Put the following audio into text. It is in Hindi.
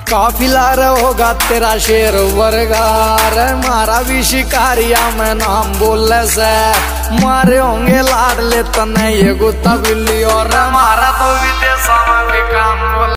काफिला होगा तेरा शेर वर्गार, मारा भी शिकारिया में नाम बोले से, मारे होंगे लाडले तने ये गुत्ता बिल्ली और मारा तो विदेशों में भी काम